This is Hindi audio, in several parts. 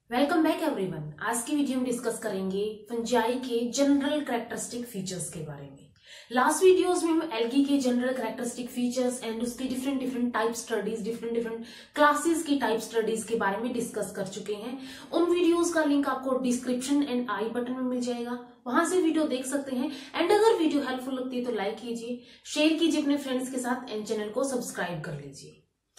Welcome back everyone. आज की वीडियो में डिस्कस करेंगे फंजाई के जनरल कैरेक्टरिस्टिक फीचर्स के बारे में। लास्ट वीडियोस में हम एल्गी के जनरल कैरेक्टरिस्टिक फीचर्स एंड उसके different type studies, different classes की टाइप स्टडीज के बारे में डिस्कस कर चुके हैं। उन वीडियोस का लिंक आपको डिस्क्रिप्शन एंड आई बटन में मिल जाएगा, वहां से वीडियो देख सकते हैं। एंड अगर वीडियो हेल्पफुल लगती है तो लाइक कीजिए, शेयर कीजिए अपने फ्रेंड्स के साथ एंड चैनल को सब्सक्राइब कर लीजिए।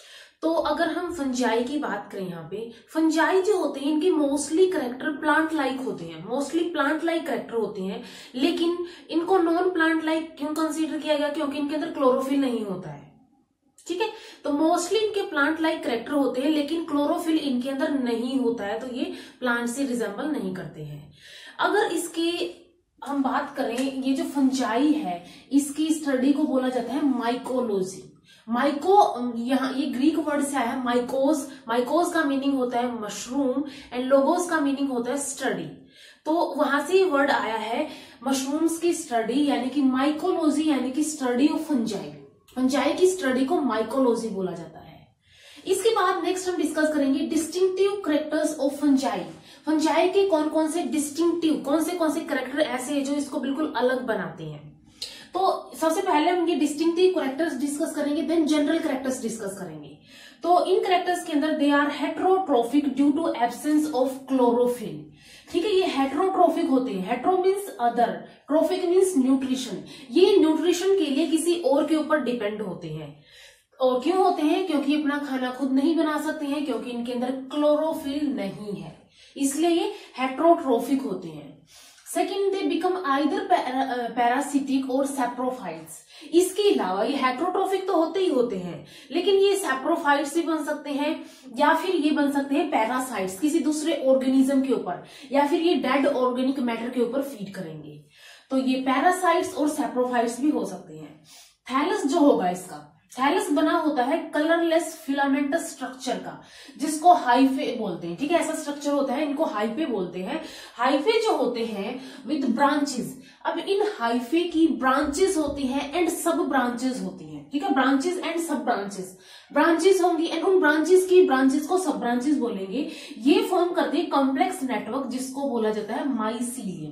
तो अगर हम फंजाई की बात करें, यहाँ पे फंजाई जो होते हैं इनके मोस्टली करेक्टर प्लांट लाइक होते हैं, मोस्टली प्लांट लाइक करेक्टर होते हैं। लेकिन इनको नॉन प्लांट लाइक क्यों कंसीडर किया गया? क्योंकि इनके अंदर क्लोरोफिल नहीं होता है। ठीक है, तो मोस्टली इनके प्लांट लाइक करेक्टर होते हैं, लेकिन क्लोरोफिल इनके अंदर नहीं होता है, तो ये प्लांट से रिजेंबल नहीं करते हैं। अगर इसके हम बात करें, ये जो फंजाई है इसकी स्टडी को बोला जाता है माइकोलॉजी। माइको यहाँ ये ग्रीक वर्ड से आया है माइकोस। माइकोस का मीनिंग होता है मशरूम एंड लोगोस का मीनिंग होता है स्टडी। तो वहां से ये वर्ड आया है मशरूम्स की स्टडी, यानी कि माइकोलॉजी, यानी कि स्टडी ऑफ फंजाई। फंजाई की स्टडी को माइकोलॉजी बोला जाता है। इसके बाद नेक्स्ट हम डिस्कस करेंगे distinctive characters of fungi. Fungi के कौन कौन से डिस्टिंक्टिव, कौन से कैरेक्टर ऐसे हैं जो इसको बिल्कुल अलग बनाते हैं। तो सबसे पहले हम ये डिस्टिंक्टिव कैरेक्टर्स डिस्कस करेंगे, देन जनरल कैरेक्टर्स डिस्कस करेंगे। तो इन कैरेक्टर्स के अंदर they are heterotrophic due to absence of chlorophyll. ठीक है, ये हेटेरोट्रोफिक होते हैं। Hetero means other, trophic means nutrition. ये न्यूट्रिशन के लिए किसी और के ऊपर डिपेंड होते हैं। और क्यों होते हैं? क्योंकि अपना खाना खुद नहीं बना सकते हैं, क्योंकि इनके अंदर क्लोरोफिल नहीं है, इसलिए ये हेटेरोट्रोफिक होते हैं। Second, they become either parasitic और सैप्रोफाइट्स। इसके अलावा ये हेटेरोट्रोफिक तो होते ही होते हैं, लेकिन ये सैप्रोफाइट्स भी बन सकते हैं, या फिर ये बन सकते हैं पैरासाइट्स, किसी दूसरे ऑर्गेनिज्म के ऊपर, या फिर ये डेड ऑर्गेनिक मैटर के ऊपर फीड करेंगे। तो ये पैरासाइट्स और सैप्रोफाइट्स भी हो सकते हैं। थैलस जो होगा, इसका थैलस बना होता है कलरलेस फिलामेंटस स्ट्रक्चर का, जिसको हाइफे बोलते हैं। ठीक है, ऐसा स्ट्रक्चर होता है, इनको हाइफे बोलते हैं। हाइफे जो होते हैं विद ब्रांचेस। अब इन हाइफे की ब्रांचेस होती हैं एंड सब ब्रांचेस होती हैं। ठीक है, branches and sub branches, branches होंगी एंड उन ब्रांचेस को सब ब्रांचेस बोलेंगे। ये फॉर्म करते हैं कॉम्प्लेक्स नेटवर्क, जिसको बोला जाता है माइसीलियम।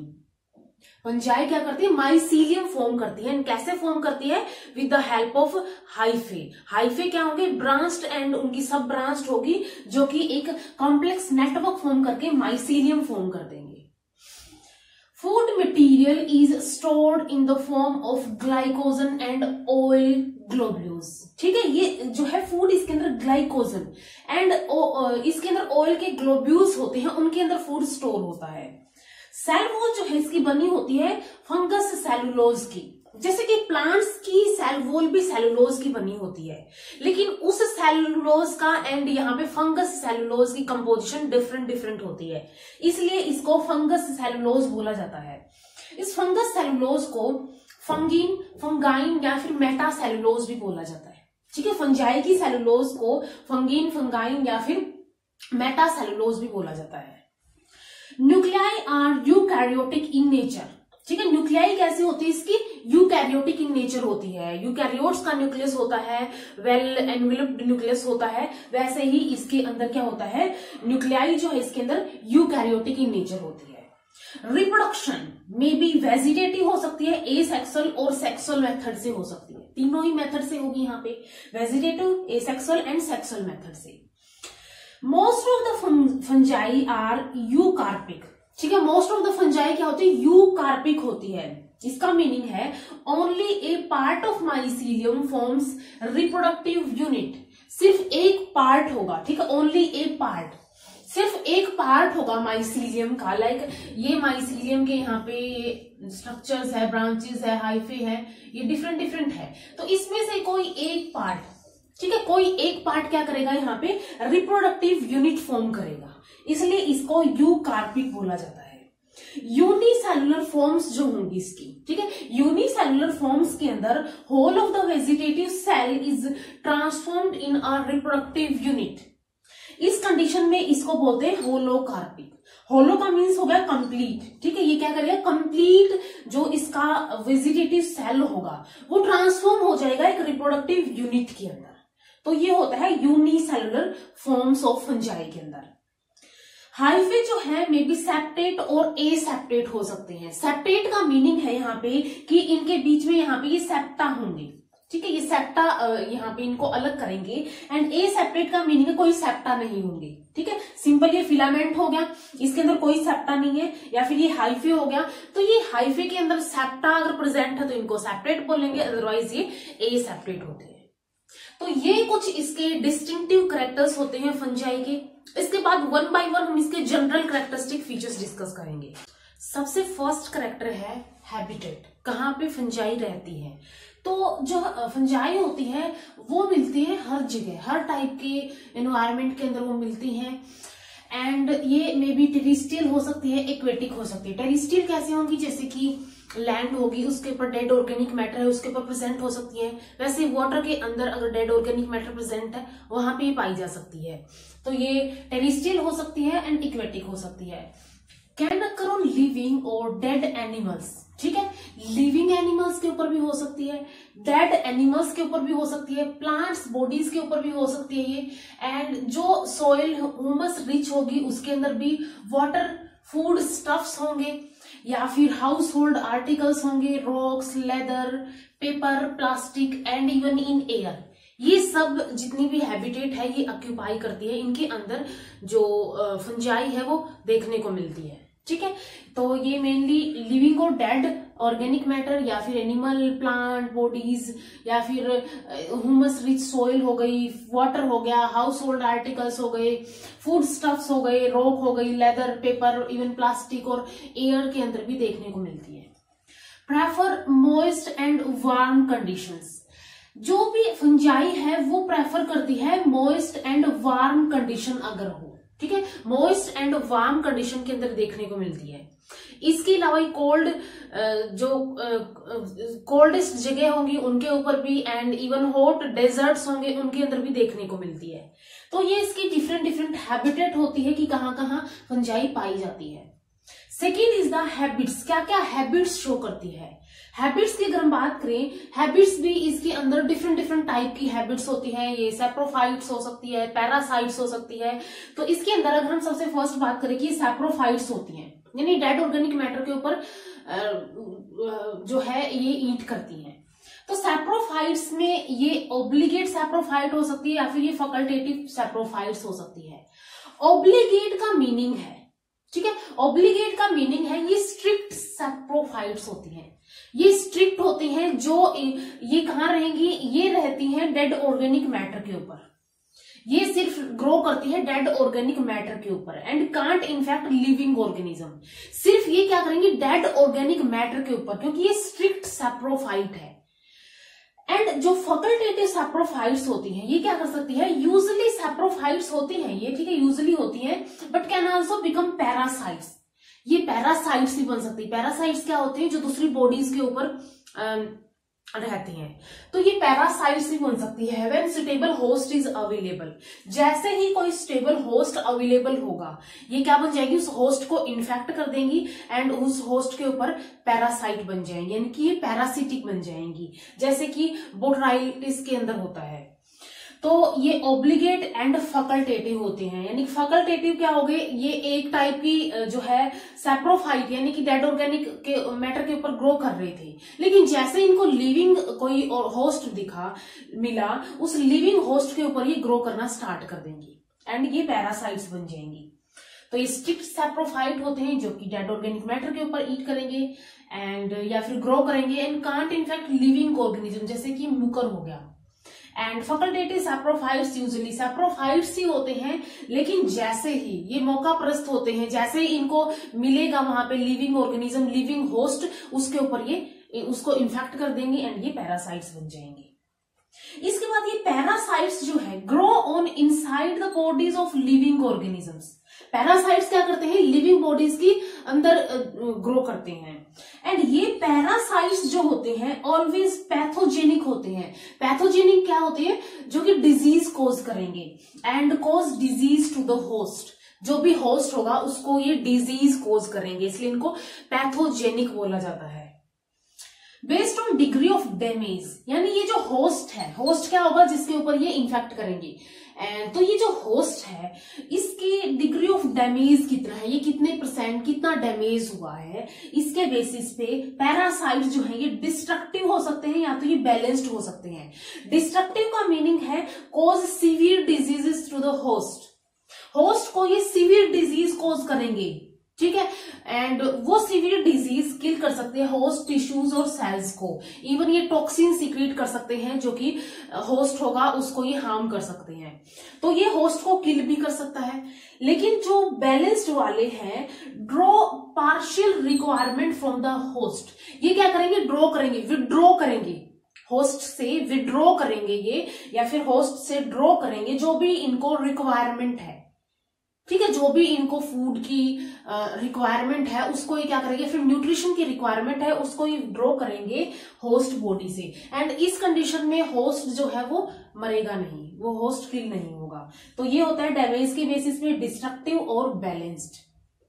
फंजाई क्या करती है? माइसीलियम फॉर्म करती है। कैसे फॉर्म करती है? With the help of hyphae. Hyphae क्या होंगे? ब्रांच्ड एंड उनकी सब ब्रांच्ड होगी, जो कि एक कॉम्प्लेक्स नेटवर्क फॉर्म करके माइसीलियम फॉर्म कर देंगे। Food material is stored in the form of glycogen and oil globules. ठीक है, ये जो है फूड, इसके अंदर ग्लाइकोजन एंड इसके अंदर ऑयल के ग्लोब्यूल्स होते हैं, उनके अंदर फूड स्टोर होता है। सेल वॉल जो है इसकी बनी होती है फंगस सेलुलोज की। जैसे कि प्लांट्स की सेल वॉल भी सेलुलोज की बनी होती है, लेकिन उस सेलुलोज का एंड यहाँ पे फंगस सेलुलोज की कंपोजिशन डिफरेंट होती है, इसलिए इसको फंगस सेलुलोज बोला जाता है। इस फंगस सेलुलोज को फंगाइन या फिर मेटा सेलुलोज भी बोला जाता है। ठीक है, फंजाई की सेलुलोज को फंगाइन या फिर मेटा सेलुलोज भी बोला जाता है। Nuclei are eukaryotic in nature. ठीक है, न्यूक्लियाई कैसी होती है इसकी? यूकैरियोटिक इन नेचर होती है। यूकैरियोट्स का न्यूक्लियस होता है वेल एनवेलप्ड न्यूक्लियस होता है, वैसे ही इसके अंदर क्या होता है? न्यूक्लियाई जो है इसके अंदर यूकैरियोटिक इन नेचर होती है। रिप्रोडक्शन में भी वेजिटेटिव हो सकती है, एसेक्सुअल और सेक्सुअल मेथड से हो सकती है। तीनों ही मेथड से होगी यहाँ पे, vegetative, asexual and sexual method से। Most of the fungi are eucarpic. ठीक है, मोस्ट ऑफ द फंजाई क्या होती है? यूकार्पिक होती है। इसका मीनिंग है only a part of mycelium forms reproductive unit. सिर्फ एक पार्ट होगा। ठीक है, ओनली ए पार्ट, सिर्फ एक पार्ट होगा माइसीलियम का। लाइक ये माइसीलियम के यहाँ पे स्ट्रक्चर्स है, ब्रांचेस है, हाइफे है, ये डिफरेंट है। तो इसमें से कोई एक पार्ट, ठीक है, कोई एक पार्ट क्या करेगा? यहाँ पे रिप्रोडक्टिव यूनिट फॉर्म करेगा, इसलिए इसको यूकार्पिक बोला जाता है। यूनिसेलुलर फॉर्म्स जो होंगी इसकी, ठीक है, यूनिसेलुलर फॉर्म्स के अंदर whole of the vegetative cell is transformed in a reproductive unit. इस कंडीशन में इसको बोलते हैं होलोकार्पिक। होलो का मीन्स हो गया कंप्लीट। ठीक है, ये क्या करेगा? कंप्लीट जो इसका वेजिटेटिव सेल होगा वो ट्रांसफॉर्म हो जाएगा एक रिप्रोडक्टिव यूनिट के अंदर। तो ये होता है यूनिसेलुलर फॉर्म्स ऑफ फंजाई के अंदर। हाइफे जो है मे बी सेप्टेट और ए सेप्टेट हो सकते हैं। सेप्टेट का मीनिंग है यहाँ पे कि इनके बीच में यहाँ पे ये सेप्टा होंगे, ठीक है, ये सेप्टा यहाँ पे इनको अलग करेंगे। एंड ए सेप्टेट का मीनिंग है कोई सेप्टा नहीं होंगे, ठीक है। सिंपल ये फिलामेंट हो गया, इसके अंदर कोई सेप्टा नहीं है, या फिर ये हाइफे हो गया, तो ये हाइफे के अंदर सेप्टा अगर प्रेजेंट है तो इनको सेप्टेट बोलेंगे, अदरवाइज ये ए सेप्टेट होते हैं। तो ये कुछ इसके डिस्टिंक्टिव कैरेक्टर्स होते हैं फंजाई के। इसके बाद वन बाय वन हम इसके जनरल कैरेक्टरिस्टिक फीचर्स डिस्कस करेंगे। सबसे फर्स्ट कैरेक्टर है हैबिटेट, कहाँ पे फंजाई रहती है। तो जो फंजाई होती है वो मिलती है हर जगह, हर टाइप के एनवायरनमेंट के अंदर वो मिलती हैं। एंड ये मे बी टेरेस्ट्रियल हो सकती है, एक्वेटिक हो सकती है। टेरेस्ट्रियल कैसे होंगी, जैसे कि लैंड होगी, उसके ऊपर डेड ऑर्गेनिक मैटर है, उसके ऊपर प्रेजेंट हो सकती है। वैसे वाटर के अंदर अगर डेड ऑर्गेनिक मैटर प्रेजेंट है वहां पे पाई जा सकती है। तो ये टेरेस्ट्रियल हो सकती है एंड इक्वेटिक हो सकती है। कैन अकर ऑन लिविंग और डेड एनिमल्स, ठीक है, लिविंग एनिमल्स के ऊपर भी हो सकती है, डेड एनिमल्स के ऊपर भी हो सकती है, प्लांट्स बॉडीज के ऊपर भी हो सकती है ये। एंड जो सॉइल ह्यूमस रिच होगी उसके अंदर भी वाटर फूड स्टफ्स होंगे, या फिर हाउस होल्ड आर्टिकल्स होंगे, rocks, leather, paper, plastic and even in air. ये सब जितनी भी हैबिटेट है ये ऑक्यूपाई करती है, इनके अंदर जो फंजाई है वो देखने को मिलती है, ठीक है। तो ये मेनली लिविंग और डेड ऑर्गेनिक मैटर, या फिर एनिमल प्लांट बॉडीज, या फिर ह्यूमस रिच सॉइल हो गई, वाटर हो गया, हाउस होल्ड आर्टिकल्स हो गए, फूड स्टफ्स हो गए, रॉक हो गई, लेदर, पेपर, इवन प्लास्टिक, और एयर के अंदर भी देखने को मिलती है। Prefer moist and warm conditions, जो भी फंजाई है वो प्रेफर करती है मॉइस्ट एंड वार्म कंडीशन अगर हो, ठीक है, मॉइस्ट एंड वार्म कंडीशन के अंदर देखने को मिलती है। इसके अलावा कोल्ड जो कोल्डेस्ट जगह होंगी उनके ऊपर भी, एंड इवन हॉट डेजर्ट्स होंगे उनके अंदर भी देखने को मिलती है। तो ये इसकी डिफरेंट डिफरेंट हैबिटेट होती है कि कहाँ कहाँ फंजाई पाई जाती है। सेकेंड इज द हैबिट्स, क्या क्या हैबिट्स शो करती है। हैबिट्स की अगर हम बात करें, हैबिट्स भी इसके अंदर डिफरेंट डिफरेंट टाइप की हैबिट्स होती है। ये सैप्रोफाइट्स हो सकती है, पैरासाइट्स हो सकती है। तो इसके अंदर अगर हम सबसे फर्स्ट बात करें कि सैप्रोफाइट्स होती हैं, यानी डेड ऑर्गेनिक मैटर के ऊपर जो है ये ईट करती हैं। तो सैप्रोफाइट्स में ये ऑब्लिगेट सैप्रोफाइट हो सकती है, या फिर ये फैकल्टेटिव सैप्रोफाइट्स हो सकती है। ऑब्लिगेट का मीनिंग है, ठीक है, ऑब्लिगेट का मीनिंग है ये स्ट्रिक्ट सैप्रोफाइट्स होती हैं। ये स्ट्रिक्ट होती हैं, जो ये कहाँ रहेंगी, ये रहती हैं डेड ऑर्गेनिक मैटर के ऊपर। ये सिर्फ ग्रो करती है डेड ऑर्गेनिक मैटर के ऊपर, and can't infect living organism. सिर्फ ये क्या करेंगी, डेड ऑर्गेनिक मैटर के ऊपर, क्योंकि ये स्ट्रिक्ट सैप्रोफाइट है। एंड जो फैकल्टेटिव सैप्रोफाइट्स होती हैं ये क्या कर सकती है, यूजुअली सैप्रोफाइट्स होती हैं ये, ठीक है, यूजुअली होती हैं, but can also become parasites. ये पैरासाइट्स भी बन सकती है। पैरासाइट्स क्या होती है, जो दूसरी बॉडीज के ऊपर रहती हैं। तो ये पैरासाइट्स भी बन सकती है when suitable host is available. जैसे ही कोई स्टेबल होस्ट अवेलेबल होगा ये क्या बन जाएगी, उस होस्ट को इन्फेक्ट कर देंगी एंड उस होस्ट के ऊपर पैरासाइट बन जाएंगे, यानी कि ये पैरासिटिक बन जाएंगी, जैसे कि बोट्राइटिस के अंदर होता है। तो ये ऑब्लिगेट एंड फैकल्टेटिव होते हैं, यानी फैकल्टेटिव क्या हो गए, ये एक टाइप की जो है सैप्रोफाइट, यानी कि डेड ऑर्गेनिक के मैटर के ऊपर ग्रो कर रहे थे, लेकिन जैसे इनको लिविंग कोई और होस्ट मिला, उस लिविंग होस्ट के ऊपर ये ग्रो करना स्टार्ट कर देंगी एंड ये पैरासाइट्स बन जाएंगी। तो ये स्ट्रिक्ट सैप्रोफाइट होते हैं जो कि डेड ऑर्गेनिक मैटर के ऊपर ईट करेंगे एंड या फिर ग्रो करेंगे, and can't infect living organism, जैसे कि मुकर हो गया। And facultative saprophytes usually saprophytes ही होते हैं, लेकिन जैसे ही ये मौका प्रस्त होते हैं, जैसे ही इनको मिलेगा वहां पे लिविंग ऑर्गेनिज्म, लिविंग होस्ट, उसके ऊपर ये उसको इन्फेक्ट कर देंगे एंड ये पैरासाइट्स बन जाएंगे। इसके बाद ये पैरासाइट्स जो है grow on inside the bodies of living organisms. Parasites क्या करते हैं, लिविंग बॉडीज की अंदर ग्रो करते हैं, एंड ये पैरासाइट्स जो होते हैं ऑलवेज पैथोजेनिक होते हैं। पैथोजेनिक क्या होते हैं, जो कि डिजीज कोज करेंगे and cause disease to the host. जो भी होस्ट होगा उसको ये डिजीज कोज करेंगे, इसलिए इनको पैथोजेनिक बोला जाता है। Based on degree of damage, यानी ये जो होस्ट है, होस्ट क्या होगा जिसके ऊपर ये इन्फेक्ट करेंगे, एंड तो ये जो होस्ट है इसकी डिग्री ऑफ डैमेज कितना है, ये कितने % कितना डैमेज हुआ है, इसके बेसिस पे पैरासाइट जो है ये डिस्ट्रक्टिव हो सकते हैं या तो ये बैलेंस्ड हो सकते हैं। डिस्ट्रक्टिव का मीनिंग है cause severe diseases to the host, host को ये सीवियर डिजीज कॉज करेंगे, ठीक है, एंड वो सीवियर डिजीज किल कर सकते हैं होस्ट टिश्यूज और सेल्स को। इवन ये टॉक्सिन सीक्रेट कर सकते हैं जो कि होस्ट होगा उसको ये हार्म कर सकते हैं, तो ये होस्ट को किल भी कर सकता है। लेकिन जो बैलेंस्ड वाले हैं draw partial requirement from the host, ये क्या करेंगे, ड्रॉ करेंगे, विड्रॉ करेंगे, होस्ट से विड्रॉ करेंगे ये, या फिर होस्ट से ड्रॉ करेंगे जो भी इनको रिक्वायरमेंट है, ठीक है, जो भी इनको फूड की रिक्वायरमेंट है उसको ये क्या करेंगे, फिर न्यूट्रिशन की रिक्वायरमेंट है उसको ये ड्रॉ करेंगे होस्ट बॉडी से। एंड इस कंडीशन में होस्ट जो है वो मरेगा नहीं, वो होस्ट किल नहीं होगा। तो ये होता है डैमेज के बेसिस पे डिस्ट्रक्टिव और बैलेंस्ड।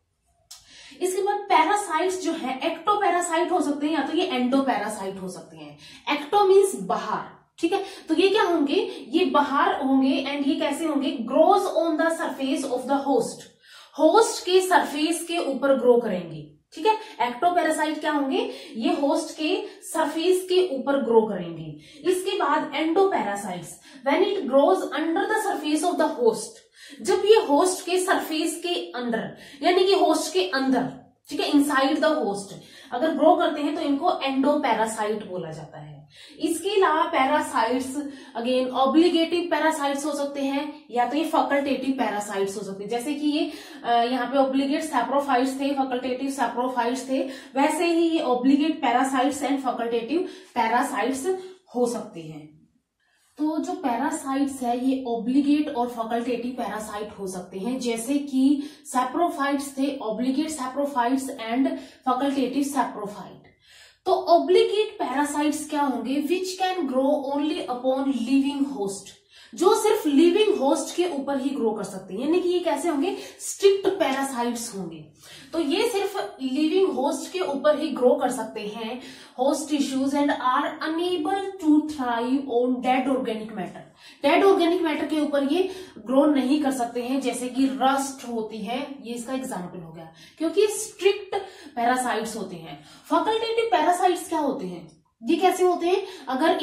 इसके बाद पैरासाइट्स जो है एक्टो पैरासाइट हो सकते हैं या तो ये एंडो पैरासाइट हो सकते हैं। एक्टो मीन्स बाहर, ठीक है, तो ये क्या होंगे, ये बाहर होंगे एंड ये कैसे होंगे, grows on the surface of the host, host के सरफेस के ऊपर ग्रो करेंगे, ठीक है। एक्टो पैरासाइट क्या होंगे, ये होस्ट के सरफेस के ऊपर ग्रो करेंगे। इसके बाद endoparasites, when it grows under the surface of the host, जब ये होस्ट के सरफेस के अंदर यानी कि होस्ट के अंदर, ठीक है, इनसाइड द होस्ट अगर ग्रो करते हैं तो इनको एंडो पैरासाइट बोला जाता है। इसके अलावा पैरासाइट्स अगेन ऑब्लिगेटिव पैरासाइट्स हो सकते हैं या तो ये फैकल्टेटिव पैरासाइट्स हो सकते हैं, जैसे कि ये यहाँ पे ऑब्लिगेट सैप्रोफाइट्स थे, फैकल्टेटिव सैप्रोफाइट्स थे, वैसे ही ये obligate parasites and facultative parasites हो सकते हैं। तो जो पैरासाइट्स है ये ऑब्लिगेट और फैकल्टेटिव पैरासाइट हो सकते हैं, जैसे कि सैप्रोफाइट्स थे, obligate saprophytes and facultative saprophyte. तो ऑब्लिगेट पैरासाइट्स क्या होंगे, which can grow only upon living host, जो सिर्फ लिविंग होस्ट के ऊपर ही ग्रो कर सकते हैं, यानी कि ये कैसे होंगे, स्ट्रिक्ट पैरासाइट्स होंगे। तो ये सिर्फ लिविंग होस्ट के ऊपर ही ग्रो कर सकते हैं host tissues and are unable to thrive on dead organic matter, dead organic matter के ऊपर ये ग्रो नहीं कर सकते हैं, जैसे कि रस्ट होती है, ये इसका एग्जाम्पल हो गया, क्योंकि स्ट्रिक्ट पैरासाइट्स होते हैं। फैकल्टेटिव पैरासाइट्स क्या होते हैं, ये कैसे होते हैं, अगर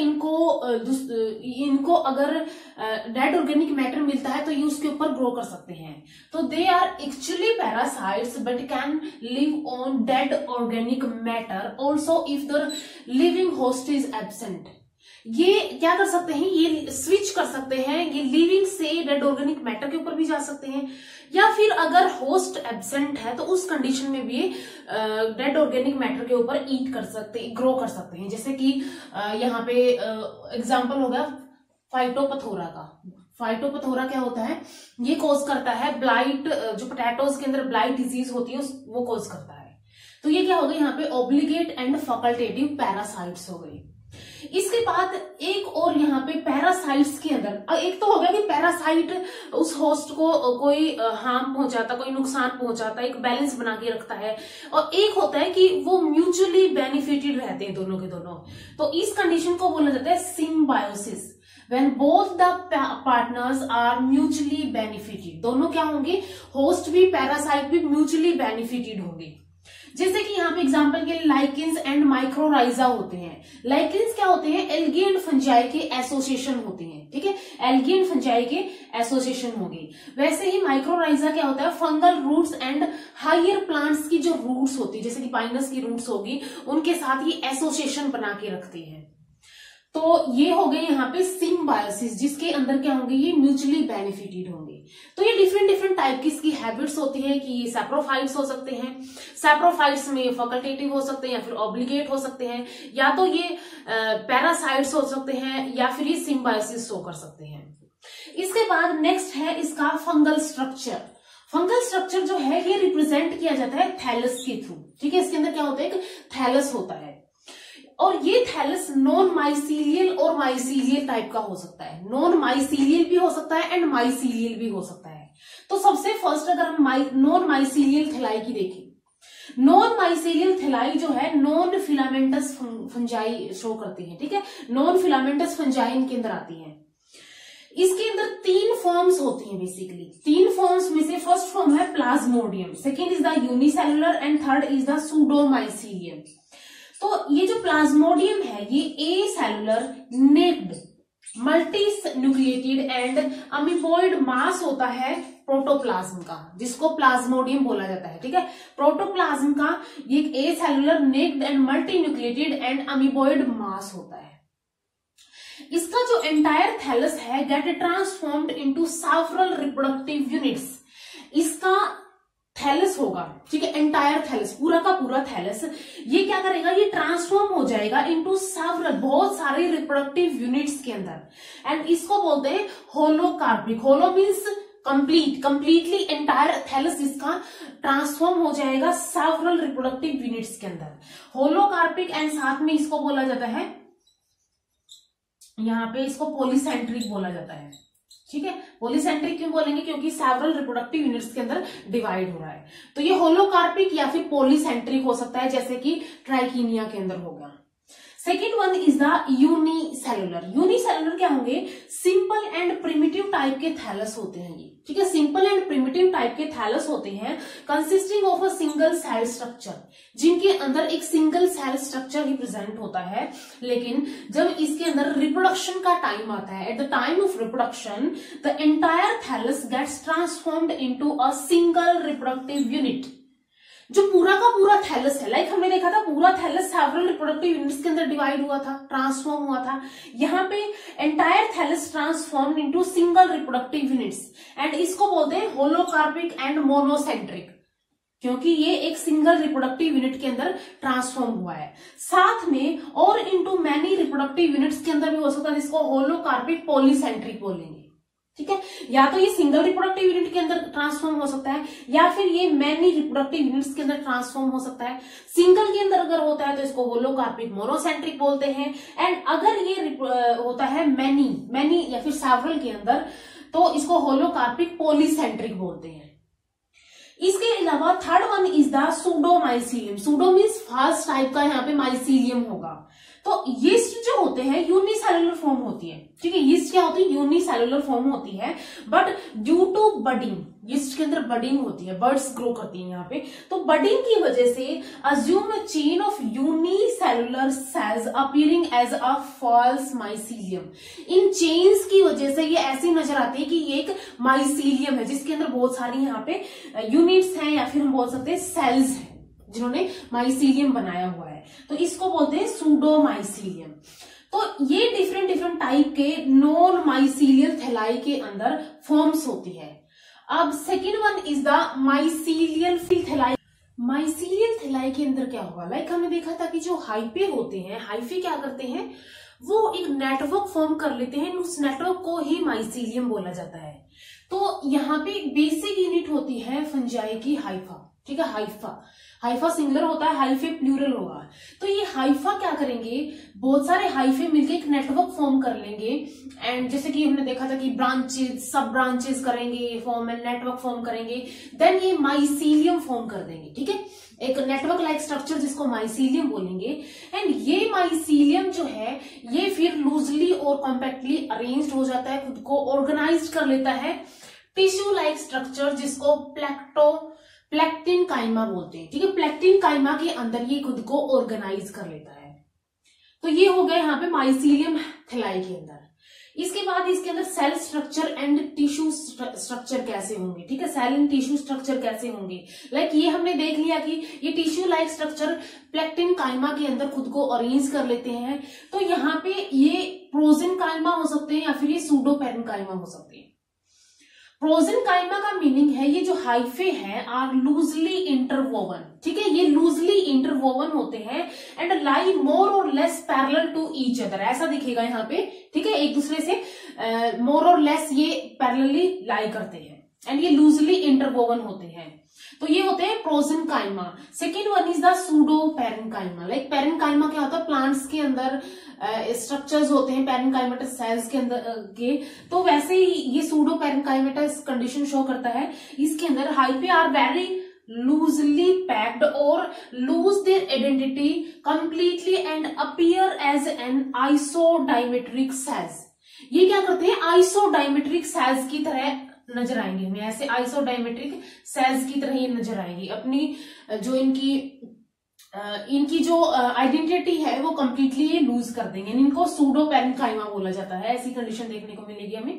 इनको अगर डेड ऑर्गेनिक मैटर मिलता है तो ये उसके ऊपर ग्रो कर सकते हैं। तो they are actually parasites but can live on dead organic matter also if the living host is absent. ये क्या कर सकते हैं, ये स्विच कर सकते हैं, ये लिविंग से डेड ऑर्गेनिक मैटर के ऊपर भी जा सकते हैं, या फिर अगर होस्ट एब्सेंट है तो उस कंडीशन में भी डेड ऑर्गेनिक मैटर के ऊपर ईट कर सकते, ग्रो कर सकते हैं। जैसे कि यहाँ पे एग्जांपल हो गया फाइटोपथोरा का। फाइटोपथोरा क्या होता है, ये कॉज करता है ब्लाइट, जो पोटैटोज के अंदर ब्लाइट डिजीज होती है वो कॉज करता है। तो ये क्या हो गई, यहाँ पे ऑब्लिगेट एंड फैकल्टेटिव पैरासाइट्स हो गई। इसके बाद एक और यहाँ पे पैरासाइट्स के अंदर एक तो हो गया कि पैरासाइट उस होस्ट को कोई हार्म पहुंचाता, कोई नुकसान पहुंचाता, एक बैलेंस बना के रखता है, और एक होता है कि वो म्यूचुअली बेनिफिटेड रहते हैं दोनों के दोनों। तो इस कंडीशन को बोला जाता है symbiosis, when both the partners are mutually benefited। दोनों क्या होंगे, होस्ट भी पैरासाइट भी म्यूचुअली बेनिफिटेड होंगे। जैसे कि यहाँ पे एग्जांपल के लिए लाइकेंस एंड माइक्रोराइजा होते हैं। लाइकेंस क्या होते हैं, एल्गी एंड फंजाई के एसोसिएशन होते हैं, ठीक है, एल्गी एंड फंजाई के एसोसिएशन होंगे। वैसे ही माइक्रोराइजा क्या होता है, fungal roots and higher plants की जो रूट्स होती है, जैसे कि पाइनस की रूट्स होगी, उनके साथ ही एसोसिएशन बना के रखते हैं। तो ये हो गए यहाँ पे सिम्बायोसिस, जिसके अंदर क्या होंगे, ये म्यूचुअली बेनिफिटेड होंगे। तो ये डिफरेंट टाइप की इसकी हैबिट्स होती है कि सैप्रोफाइट्स हो सकते हैं, सैप्रोफाइट्स में फैकल्टेटिव हो सकते हैं या फिर ऑब्लिगेट हो सकते हैं, या तो ये पैरासाइट्स हो सकते हैं या फिर ये सिम्बायोसिस शो कर सकते हैं। इसके बाद नेक्स्ट है इसका फंगल स्ट्रक्चर। फंगल स्ट्रक्चर जो है ये रिप्रेजेंट किया जाता है थैलस के थ्रू, ठीक है। इसके अंदर क्या होता है, एक थैलस होता है, और ये थैलस नॉन माइसीलियल और माइसीलियल टाइप का हो सकता है। नॉन माइसीलियल भी हो सकता है एंड माइसीलियल भी हो सकता है। तो सबसे फर्स्ट अगर हम नॉन माइसीलियल थैलाई की देखें, नॉन माइसीलियल थैलाई जो है नॉन फिलामेंटस फंजाई शो करती है, ठीक है, नॉन फिलामेंटस फंजाई इनके अंदर आती है। इसके अंदर 3 फॉर्म्स होती हैं बेसिकली। 3 फॉर्म्स में से फर्स्ट फॉर्म है plasmodium, second is the unicellular and third is the pseudomycelium. तो ये जो प्लाज्मोडियम है ये acellular naked multinucleated and amoeboid mass होता है प्रोटोप्लाज्म का, जिसको प्लाज्मोडियम बोला जाता है। ठीक है, प्रोटोप्लाज्म का ये acellular naked and multinucleated and amoeboid mass होता है। इसका जो एंटायर थैलस है get transformed into several reproductive units. इसका थैलस होगा, ठीक है, एंटायर थैलस, पूरा का पूरा थैलस, ये क्या करेगा, ये ट्रांसफॉर्म हो जाएगा इनटू सेवरल, बहुत सारे रिप्रोडक्टिव यूनिट्स के अंदर। एंड इसको बोलते हैं holocarpic. Holo means completely entire thallus इसका ट्रांसफॉर्म हो जाएगा सेवरल रिप्रोडक्टिव यूनिट्स के अंदर। होलोकार्पिक एंड साथ में इसको बोला जाता है, यहाँ पे इसको पॉलीसेंट्रिक बोला जाता है। ठीक है, पॉलीसेंट्रिक क्यों बोलेंगे, क्योंकि सेवरल रिप्रोडक्टिव यूनिट्स के अंदर डिवाइड हो रहा है। तो ये होलोकार्पिक या फिर पॉलीसेंट्रिक हो सकता है, जैसे कि ट्राइकीनिया के अंदर होगा। Second one is the unicellular. Unicellular क्या होंगे, सिंपल एंड प्रिमिटिव टाइप के थैलस होते हैं ये। ठीक है, सिंपल एंड प्रिमिटिव टाइप के थैलस होते हैं consisting of a single cell structure, जिनके अंदर एक सिंगल सेल स्ट्रक्चर ही प्रेजेंट होता है। लेकिन जब इसके अंदर रिप्रोडक्शन का टाइम आता है, at the time of reproduction the entire thallus gets transformed into a single reproductive unit. जो पूरा का पूरा थैलस है, लाइक हमने देखा था पूरा थैलस सेवरल रिप्रोडक्टिव यूनिट्स के अंदर डिवाइड हुआ था, ट्रांसफॉर्म हुआ था। यहाँ पे entire thallus transform into single reproductive units and इसको बोलते हैं होलोकार्पिक एंड मोनोसेंट्रिक, क्योंकि ये एक सिंगल रिप्रोडक्टिव यूनिट के अंदर ट्रांसफॉर्म हुआ है। साथ में और इनटू मैनी रिप्रोडक्टिव यूनिट्स के अंदर भी हो सकता है, जिसको होलोकार्पिक पॉलीसेंट्रिक बोलेंगे। ठीक है, या तो ये सिंगल रिप्रोडक्टिव यूनिट के अंदर ट्रांसफॉर्म हो सकता है या फिर ये मैनी रिप्रोडक्टिव यूनिट्स के अंदर ट्रांसफॉर्म हो सकता है। सिंगल के अंदर अगर होता है तो इसको होलोकार्पिक मोनोसेंट्रिक बोलते हैं, एंड अगर ये होता है मैनी या फिर सेवरल के अंदर तो इसको होलोकार्पिक पॉलीसेंट्रिक बोलते हैं। इसके अलावा third one is the pseudomycelium. Pseudo means fast type का, यहाँ पे माइसीलियम होगा। तो यीस्ट जो होते हैं यूनिसेलुलर फॉर्म होती है। ठीक है, यीस्ट क्या होती है, यूनिसेलुलर फॉर्म होती है, but due to budding, yeast के अंदर बडिंग होती है, बर्ड्स ग्रो करती हैं यहाँ पे, तो बडिंग की वजह से assume a chain of unicellular cells appearing as a false mycelium. इन चेन्स की वजह से ये ऐसी नजर आती है कि ये एक माइसीलियम है, जिसके अंदर बहुत सारी यहाँ पे यूनिट्स हैं या फिर हम बोल सकते हैं सेल्स हैं जिन्होंने माइसीलियम बनाया हुआ है, तो इसको बोलते हैं सूडोमाइसीलियम। तो ये डिफरेंट टाइप के नॉन माइसीलियल थैलाई के अंदर फॉर्म्स होती है। अब second one is the mycelial thalli. Mycelial thalli के अंदर क्या होगा, लाइक हमने देखा था कि जो हाइफे होते हैं, हाइफे क्या करते हैं, वो एक नेटवर्क फॉर्म कर लेते हैं, उस नेटवर्क को ही माइसीलियम बोला जाता है। तो यहाँ पे एक बेसिक यूनिट होती है फंजाई की, हाइफा। ठीक है, हाइफा सिंगुलर होता है, हाइफे प्लूरल होगा। तो ये हाइफा क्या करेंगे, बहुत सारे हाइफे मिलकर एक नेटवर्क फॉर्म कर लेंगे, एंड जैसे कि हमने देखा था कि ब्रांचेस, सब ब्रांचेस करेंगे फॉर्म एंड नेटवर्क फॉर्म करेंगे, देन ये माइसीलियम फॉर्म कर देंगे। ठीक है, एक नेटवर्क लाइक स्ट्रक्चर जिसको माइसीलियम बोलेंगे। एंड ये माइसीलियम जो है ये फिर लूजली और कॉम्पैक्टली अरेंज्ड हो जाता है, खुद को ऑर्गेनाइज कर लेता है टिश्यू लाइक स्ट्रक्चर जिसको प्लेक्टिन काइमा बोलते हैं। ठीक है, प्लेक्टिन काइमा के अंदर ये खुद को ऑर्गेनाइज कर लेता है। तो ये हो गया यहाँ पे माइसीलियम थैलाई के अंदर। इसके बाद इसके अंदर cell structure and tissue structure कैसे होंगे। ठीक है, सेल एंड टिश्यू स्ट्रक्चर कैसे होंगे, लाइक ये हमने देख लिया कि ये tissue like structure plectenchyma के अंदर खुद को अरेंज कर लेते हैं। तो यहाँ पे ये प्रोजेन काइमा हो सकते हैं या फिर ये सूडोपेरन काइमा हो सकते हैं। प्रोजेन काइमा का मीनिंग है ये जो हाइफे हैं आर लूजली इंटरवोवन। ठीक है, ये लूजली इंटरवोवन होते हैं एंड लाई मोर और less parallel to each other, ऐसा दिखेगा यहाँ पे। ठीक है, एक दूसरे से मोर और लेस ये पैरेलली लाई करते हैं एंड ये लूजली इंटरवोवन होते हैं। तो ये होते हैं prosenchyma. Second one is the pseudo parenchyma. Like parenchyma क्या होता है, प्लांट्स के अंदर स्ट्रक्चर्स होते हैं पेरेनकाइमेटस सेल्स के अंदर के, तो वैसे ही ये सूडो पेरेनकाइमेटस कंडीशन शो करता है। इसके अंदर hyphae are very loosely packed और lose their identity completely and appear as an isodiametric cells. ये क्या करते हैं, आइसोडायमेट्रिक सेल्स की तरह नजर आएंगे हमें, ऐसे आइसोडायमेट्रिक सेल्स की तरह ये नजर आएंगी। अपनी जो इनकी जो आइडेंटिटी है वो कंप्लीटली ये लूज कर देंगे, इनको सूडो पैरेन्काइमा बोला जाता है, ऐसी कंडीशन देखने को मिलेगी हमें।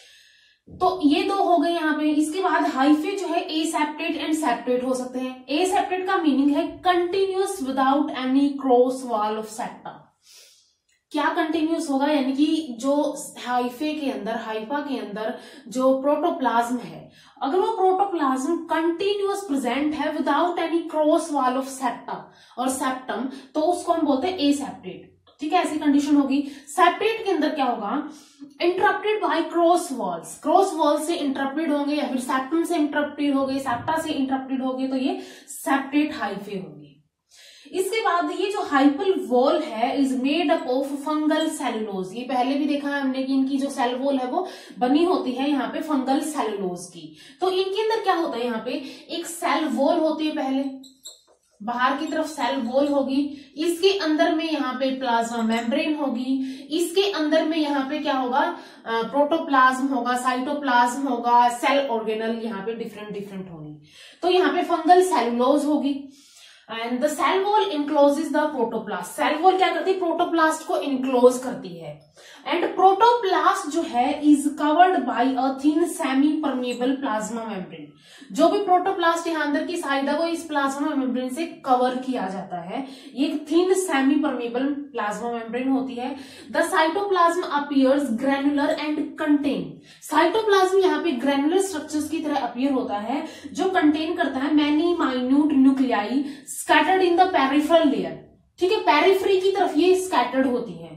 तो ये दो हो गए यहाँ पे। इसके बाद हाइफे जो है एसेप्टेट एंड सेप्टेट हो सकते हैं। एसेप्टेट का मीनिंग है continuous without any cross wall of septa. क्या कंटिन्यूअस होगा, यानी कि जो हाइफा के अंदर जो प्रोटोप्लाज्म है, अगर वो प्रोटोप्लाज्म कंटिन्यूअस प्रेजेंट है without any cross wall of septa और सेप्टम, तो उसको हम बोलते हैं एसेप्टेट। ठीक है, ऐसी कंडीशन होगी। सेप्टेट के अंदर क्या होगा, interrupted by cross walls, cross wall से इंटरप्टेड होंगे या फिर सेप्टम से इंटरप्टेड हो गए, सेप्टा से इंटरप्टेड हो गए, तो ये सेप्टेट हाइफे होंगे। इसके बाद ये जो हाइपल वॉल है is made up of fungal cellulose. ये पहले भी देखा है हमने कि इनकी जो सेल वॉल है वो बनी होती है यहाँ पे फंगल सेलुलोज की। तो इनके अंदर क्या होता है, यहाँ पे एक सेल वॉल होती है, पहले बाहर की तरफ सेल वॉल होगी, इसके अंदर में यहाँ पे प्लाज्मा मेम्ब्रेन होगी, इसके अंदर में यहाँ पे क्या होगा, प्रोटोप्लाज्म होगा, साइटोप्लाज्म होगा, सेल ऑर्गेनल यहाँ पे डिफरेंट होंगी। तो यहाँ पे फंगल सेलुलोज होगी and the cell wall encloses the protoplast. Cell wall क्या करती है, प्रोटोप्लास्ट को इनक्लोज करती है एंड प्रोटोप्लास्ट जो है is covered by a thin semi permeable plasma membrane. जो भी प्रोटोप्लास्ट यहाँ अंदर की साइड है वो इस प्लाज्मा मेम्ब्रेन से कवर किया जाता है। ये एक thin semi permeable plasma membrane होती है। The cytoplasm appears granular and contain. Cytoplasm यहाँ पे ग्रैनुलर स्ट्रक्चर्स की तरह अपीयर होता है जो कंटेन करता है many minute nuclei scattered in the peripheral layer. ठीक है, पेरिफेरी की तरफ ये स्कैटर्ड होती है।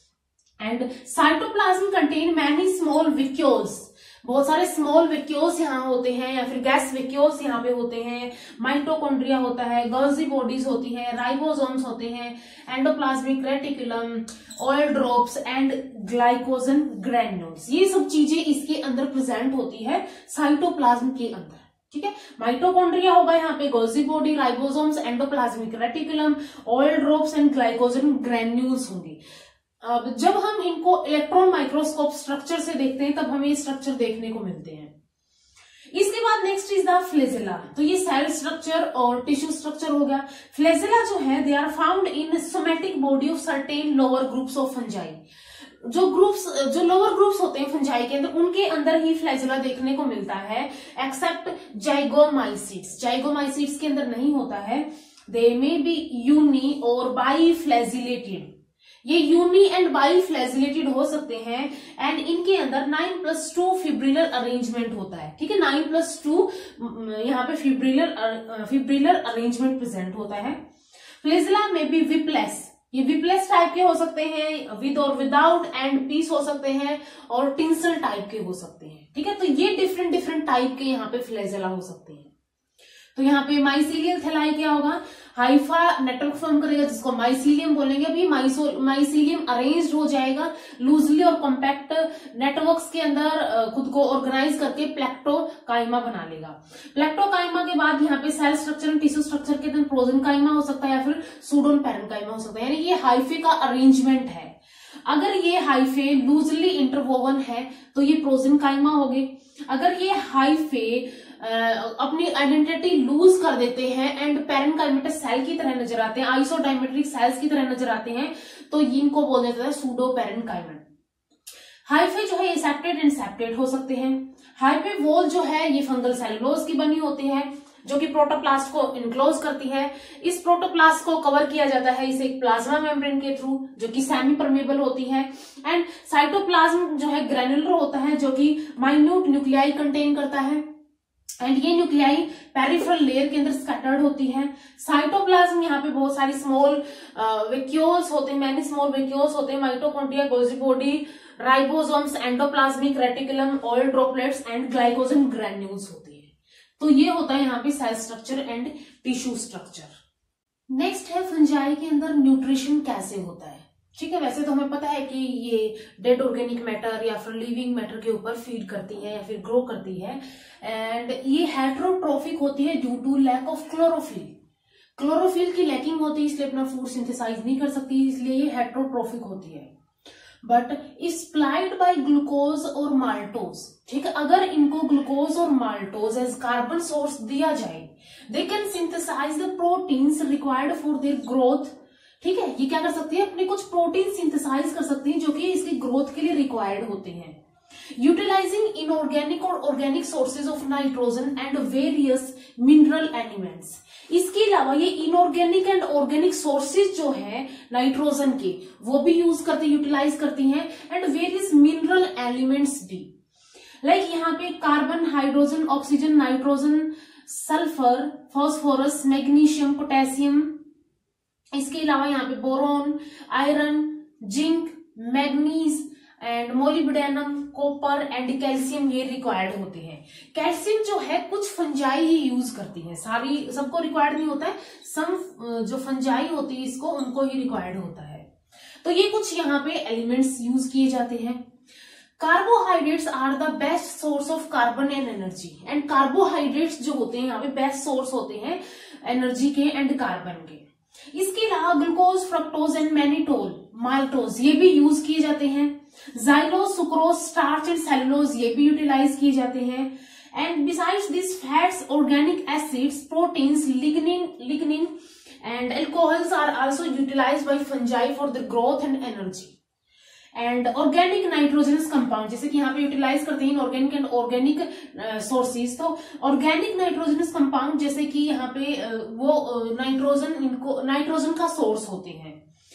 And cytoplasm contain many small vacuoles, बहुत सारे स्मॉल वैक्यूल्स यहाँ होते हैं या फिर गैस वैक्यूल्स यहाँ पे होते हैं। माइटोकॉन्ड्रिया होता है, गोल्जी बॉडीज होती है, राइबोसोम्स होते हैं, endoplasmic reticulum, oil drops and glycogen granules. ये सब चीजें इसके अंदर प्रेजेंट होती है साइटोप्लाज्म के अंदर। ठीक है, माइटोकॉन्ड्रिया होगा यहाँ पे, Golgi body, ribosomes, endoplasmic reticulum, oil drops and glycogen granules होंगे। अब जब हम इनको इलेक्ट्रॉन माइक्रोस्कोप स्ट्रक्चर से देखते हैं तब हमें ये स्ट्रक्चर देखने को मिलते हैं। इसके बाद नेक्स्ट इज द फ्लेजेला। तो ये सेल स्ट्रक्चर और टिश्यू स्ट्रक्चर हो गया। फ्लेजेला जो है they are found in somatic body of certain lower groups of fungi. जो लोअर ग्रुप्स होते हैं फंजाई के अंदर, उनके अंदर ही फ्लैजेला देखने को मिलता है, एक्सेप्ट जाइगोमाइसिट्स। जाइगोमाइसिट्स के अंदर नहीं होता है। दे मे बी यूनी और बाई फ्लैजिलेटेड। ये यूनी एंड बाई फ्लैजिलेटेड हो सकते हैं एंड इनके अंदर 9+2 फिब्रिलर अरेंजमेंट होता है। ठीक है, 9+2 यहाँ पे फिब्रिलर अरेंजमेंट प्रेजेंट होता है। फ्लेजेला में बी विपलेस, ये विपलेस टाइप के हो सकते हैं, विद और विदाउट एंड पीस हो सकते हैं, और टिंसल टाइप के हो सकते हैं। ठीक है, तो ये डिफरेंट टाइप के यहाँ पे फ्लेजेला हो सकते हैं। तो यहाँ पे माइसीलियल थैलाई क्या होगा, हाइफा नेटवर्क फॉर्म करेगा जिसको माइसीलियम बोलेंगे। अभी माइसीलियम अरेंज्ड हो जाएगा लूजली और कॉम्पैक्ट नेटवर्क्स के अंदर खुद को ऑर्गेनाइज करके प्लेक्टोकाइमा बना लेगा। प्लेक्टोकाइमा के बाद यहाँ पे cell structure and tissue structure के अंदर प्रोजेनकाइमा हो सकता है या फिर सूडोन पैरेन्काइमा हो सकता है। यानी ये हाइफे का अरेंजमेंट है। अगर ये हाइफे लूजली इंटरवोवन है तो ये प्रोजेनकाइमा हो गए। अगर ये हाइफे अपनी आइडेंटिटी लूज कर देते हैं एंड पैरेन्काइमेटस सेल की तरह नजर आते हैं, आइसोडायमेट्रिक सेल्स की तरह नजर आते हैं, तो इनको बोल देते हैं सूडो पैरेन्काइमेट। हाइफे जो है ये सेप्टेट एंड सेप्टेट हो सकते हैं। हाइफे वॉल जो है ये फंगल सेलुलोज की बनी होती है जो कि प्रोटोप्लास्ट को इनक्लोज करती है। इस प्रोटोप्लास्ट को कवर किया जाता है इसे एक प्लाज्मा मेम्ब्रेन के थ्रू जो कि सेमी परमेबल होती है। एंड साइटोप्लाज्म जो है ग्रैनुलर होता है जो कि माइन्यूट न्यूक्लियाई कंटेन करता है एंड ये न्यूक्लियाई पेरिफेरल लेयर के अंदर स्कैटर्ड होती है। साइटोप्लाज्म यहाँ पे बहुत सारी स्मॉल वैक्यूल्स होते हैं, मैनी स्मॉल वैक्यूल्स होते हैं, mitochondria, Golgi body, ribosomes, endoplasmic reticulum, oil droplets and glycogen granules होती है। तो ये होता है यहाँ पे cell structure and tissue structure. Next है फंजाई के अंदर न्यूट्रिशन कैसे होता है। ठीक है, वैसे तो हमें पता है कि ये डेड ऑर्गेनिक मैटर या फिर लिविंग मैटर के ऊपर फीड करती है या फिर ग्रो करती है एंड ये हेटेरोट्रोफिक होती है due to lack of chlorophyll. Chlorophyll की लैकिंग होती है इसलिए अपना फूड सिंथेसाइज नहीं कर सकती, इसलिए ये हेटेरोट्रोफिक होती है। But if supplied by glucose और माल्टोज, ठीक है, अगर इनको ग्लूकोज और माल्टोज एज कार्बन सोर्स दिया जाए, they can synthesise the proteins required for their growth. ठीक है, ये क्या कर सकती है, अपने कुछ प्रोटीन सिंथेसाइज कर सकती है जो कि इसकी ग्रोथ के लिए रिक्वायर्ड होते हैं। यूटिलाइजिंग इनऑर्गेनिक और organic sources of nitrogen and various mineral elements. इसके अलावा ये इनऑर्गेनिक एंड ऑर्गेनिक सोर्सेज जो है नाइट्रोजन के, वो भी यूज करती, यूटिलाइज करती हैं, एंड वेरियस मिनरल एलिमेंट्स भी, लाइक यहाँ पे carbon, hydrogen, oxygen, nitrogen, sulphur, phosphorus, magnesium, potassium. इसके अलावा यहाँ पे boron, iron, zinc, manganese and molybdenum, copper and calcium ये रिक्वायर्ड होते हैं। कैल्शियम जो है कुछ फंजाई ही यूज करती है, सारी सबको रिक्वायर्ड नहीं होता है, सम जो फंजाई होती है इसको उनको ही रिक्वायर्ड होता है। तो ये कुछ यहाँ पे एलिमेंट्स यूज किए जाते हैं। Carbohydrates are the best source of carbon and energy, and carbohydrates जो होते हैं यहाँ पे बेस्ट सोर्स होते हैं एनर्जी के एंड कार्बन के। इसके अलावा glucose, fructose and mannitol, maltose ये भी यूज किए जाते हैं। Xylose, sucrose, starch and cellulose ये भी यूटिलाइज किए जाते हैं। And besides this fats, organic acids, proteins, lignin and alcohols are also utilised by fungi for the growth and energy. And organic nitrogenous compound, जैसे कि यहाँ पे यूटिलाइज करते हैं ऑर्गेनिक एंड ऑर्गेनिक सोर्सेज, तो ऑर्गेनिक नाइट्रोजनस कंपाउंड जैसे कि यहाँ पे वो नाइट्रोजन का सोर्स होते हैं।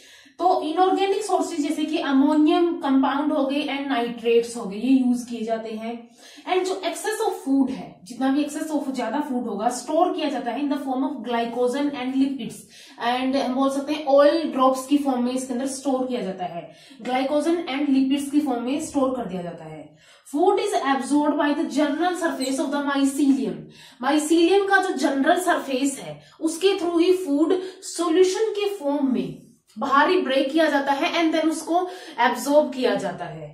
तो इनऑर्गेनिक सोर्सेज जैसे कि अमोनियम कंपाउंड हो गए एंड नाइट्रेट्स हो गए, ये यूज किए जाते हैं। एंड जो एक्सेस ऑफ फूड है, जितना भी एक्सेस ऑफ ज्यादा फूड होगा, स्टोर किया जाता है in the form of glycogen and lipids, and हम बोल सकते हैं ऑयल ड्रॉप्स की फॉर्म में इसके अंदर स्टोर किया जाता है, ग्लाइकोजन एंड लिपिड्स की फॉर्म में स्टोर कर दिया जाता है। Food is absorbed by the general surface of the mycelium, mycelium का जो जनरल सरफेस है उसके थ्रू ही फूड सोल्यूशन के फॉर्म में बाहरी ब्रेक किया जाता है एंड देन उसको एब्सॉर्ब किया जाता है।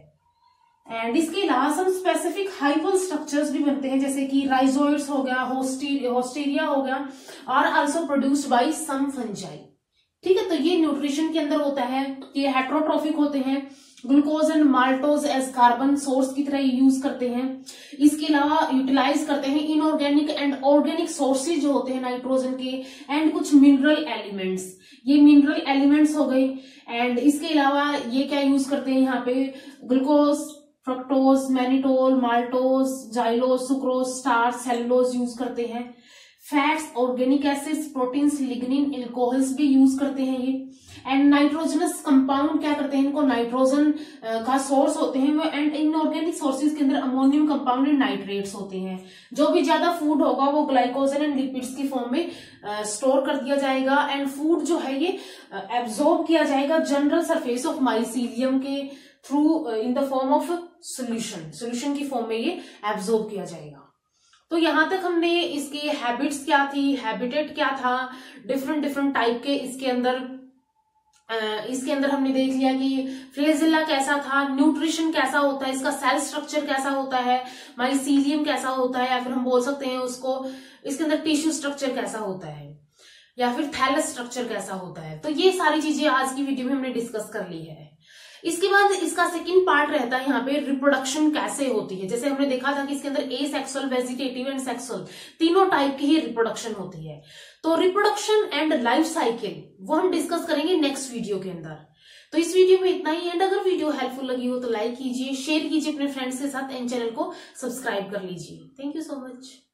एंड इसके अलावा सम स्पेसिफिक हाइपल स्ट्रक्चर्स भी बनते हैं, जैसे कि राइजोइड्स हो गया, होस्टेरिया हो गया, और also produced by some fungi. ठीक है, तो ये न्यूट्रिशन के अंदर होता है, ये हेट्रोट्रोफिक होते हैं, glucose and maltose as carbon source की तरह यूज करते हैं। इसके अलावा यूटिलाइज करते हैं इनऑर्गेनिक एंड ऑर्गेनिक सोर्सेज जो होते हैं नाइट्रोजन के, एंड कुछ मिनरल एलिमेंट्स, ये मिनरल एलिमेंट्स हो गए। एंड इसके अलावा ये क्या यूज करते हैं यहाँ पे, glucose, fructose, mannitol, maltose, xylose, sucrose, starch, cellulose use करते हैं। Fats, organic acids, proteins, lignin, alcohols भी यूज करते हैं ये। एंड नाइट्रोजनस कंपाउंड क्या करते हैं, इनको नाइट्रोजन का सोर्स होते हैं वो, एंड इनऑर्गेनिक सोर्सेज के अंदर अमोनियम कंपाउंड एंड नाइट्रेट्स होते हैं। जो भी ज्यादा फूड होगा वो ग्लाइकोजन एंड लिपिड्स की फॉर्म में स्टोर कर दिया जाएगा, एंड फूड जो है ये एब्सॉर्ब किया जाएगा जनरल सरफेस ऑफ माइसीलियम के through in the form of solution की फॉर्म में ये एब्सॉर्ब किया जाएगा। तो यहां तक हमने इसके हैबिट्स क्या थी, हैबिटेट क्या था, डिफरेंट टाइप के इसके अंदर हमने देख लिया कि फ्लेजिला कैसा था, न्यूट्रिशन कैसा होता है, इसका सेल स्ट्रक्चर कैसा होता है, माइसीलियम कैसा होता है, या फिर हम बोल सकते हैं उसको इसके अंदर टिश्यू स्ट्रक्चर कैसा होता है, या फिर थैलस स्ट्रक्चर कैसा होता है। तो ये सारी चीजें आज की वीडियो में हमने डिस्कस कर ली है। इसके बाद इसका सेकंड पार्ट रहता है यहाँ पे रिप्रोडक्शन कैसे होती है। जैसे हमने देखा था कि इसके अंदर एसेक्सुअल, वेजिटेटिव एंड सेक्सुअल तीनों टाइप की ही रिप्रोडक्शन होती है। तो रिप्रोडक्शन एंड लाइफ साइकिल वो हम डिस्कस करेंगे नेक्स्ट वीडियो के अंदर। तो इस वीडियो में इतना ही। एंड अगर वीडियो हेल्पफुल लगी हो तो लाइक कीजिए, शेयर कीजिए अपने फ्रेंड्स के साथ, एंड चैनल को सब्सक्राइब कर लीजिए। Thank you so much.